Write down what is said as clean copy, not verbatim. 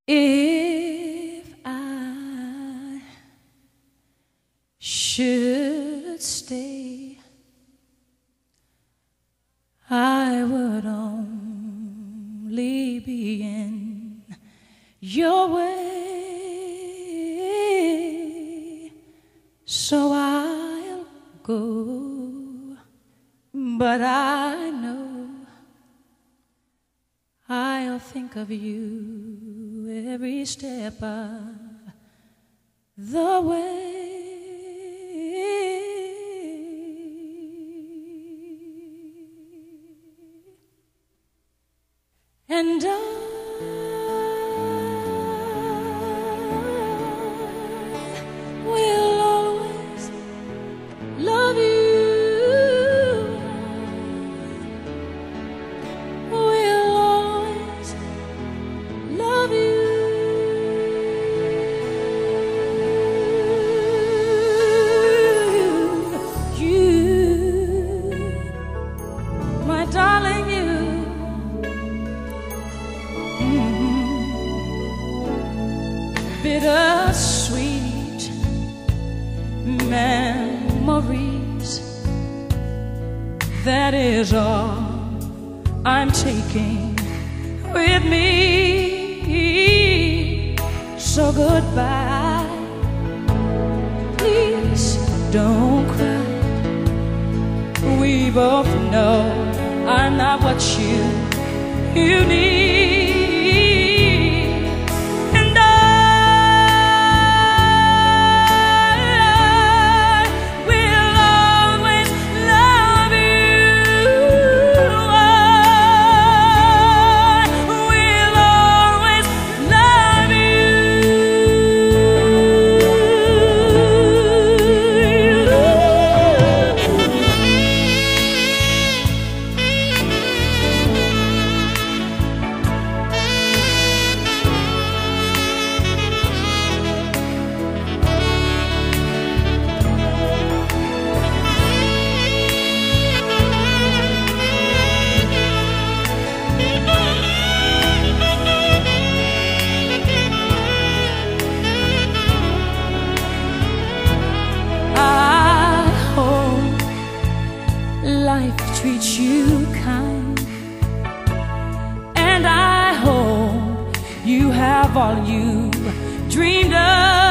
If I should stay, I would only be in your way, so I'll go, but I know I'll think of you every step of the way. And I will always love you. Will always love you. You, my darling, you. Bittersweet memories, that is all I'm taking with me. So goodbye, please don't cry. We both know I'm not what you need. Life treats you kind, and I hope you have all you dreamed of.